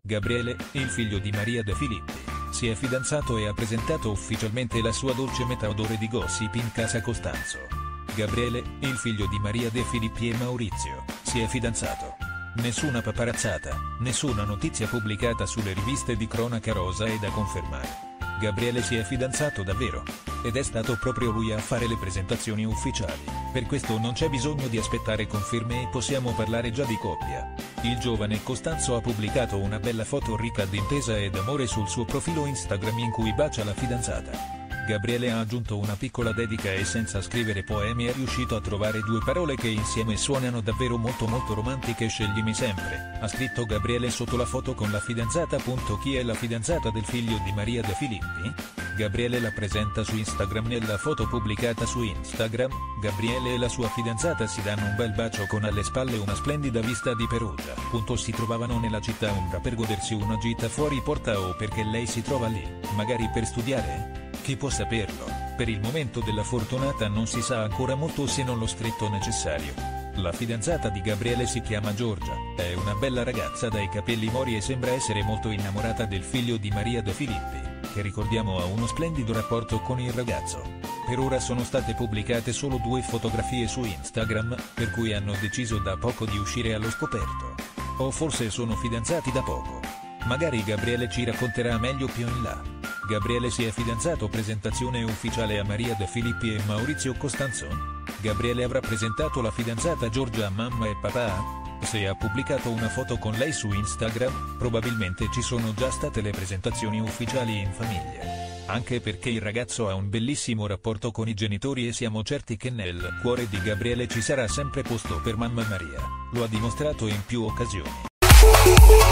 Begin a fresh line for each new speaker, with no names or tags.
Gabriele, il figlio di Maria De Filippi, si è fidanzato e ha presentato ufficialmente la sua dolce metà odore di gossip in casa Costanzo. Gabriele, il figlio di Maria De Filippi e Maurizio, si è fidanzato. Nessuna paparazzata, nessuna notizia pubblicata sulle riviste di cronaca rosa è da confermare. Gabriele si è fidanzato davvero. Ed è stato proprio lui a fare le presentazioni ufficiali. Per questo non c'è bisogno di aspettare conferme e possiamo parlare già di coppia. Il giovane Costanzo ha pubblicato una bella foto ricca di intesa ed amore sul suo profilo Instagram in cui bacia la fidanzata. Gabriele ha aggiunto una piccola dedica e senza scrivere poemi è riuscito a trovare due parole che insieme suonano davvero molto romantiche. Sceglimi sempre, ha scritto Gabriele sotto la foto con la fidanzata. Chi è la fidanzata del figlio di Maria De Filippi? Gabriele la presenta su Instagram. Nella foto pubblicata su Instagram, Gabriele e la sua fidanzata si danno un bel bacio con alle spalle una splendida vista di Perugia. Si trovavano nella città umbra per godersi una gita fuori porta o perché lei si trova lì, magari per studiare? Chi può saperlo? Per il momento della fortunata non si sa ancora molto se non lo stretto necessario. La fidanzata di Gabriele si chiama Giorgia, è una bella ragazza dai capelli mori e sembra essere molto innamorata del figlio di Maria De Filippi, che ricordiamo ha uno splendido rapporto con il ragazzo. Per ora sono state pubblicate solo 2 fotografie su Instagram, per cui hanno deciso da poco di uscire allo scoperto. O forse sono fidanzati da poco. Magari Gabriele ci racconterà meglio più in là. Gabriele si è fidanzato. Presentazione ufficiale a Maria De Filippi e Maurizio Costanzo. Gabriele avrà presentato la fidanzata Giorgia a mamma e papà? Se ha pubblicato una foto con lei su Instagram, probabilmente ci sono già state le presentazioni ufficiali in famiglia. Anche perché il ragazzo ha un bellissimo rapporto con i genitori e siamo certi che nel cuore di Gabriele ci sarà sempre posto per mamma Maria. Lo ha dimostrato in più occasioni.